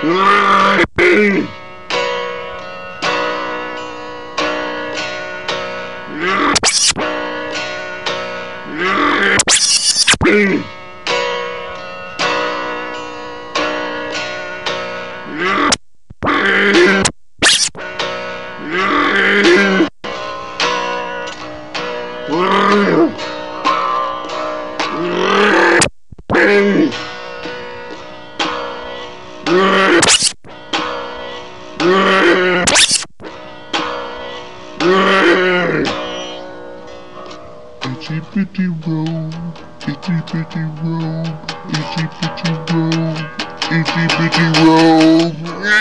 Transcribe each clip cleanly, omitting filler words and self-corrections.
Itchy bitty robe, itchy bitty robe, itchy bitty robe, itchy bitty robe.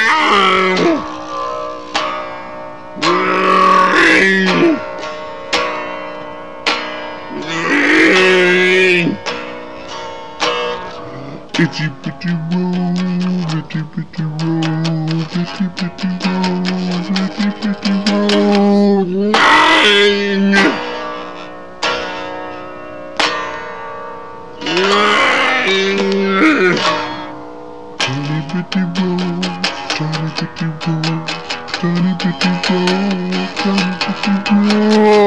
Itchy bitty robe, itchy bitty robe, itchy bitty robe, itchy bitty robe. Tiny bitty robe, tiny bitty robe, tiny bitty robe, tiny bitty robe.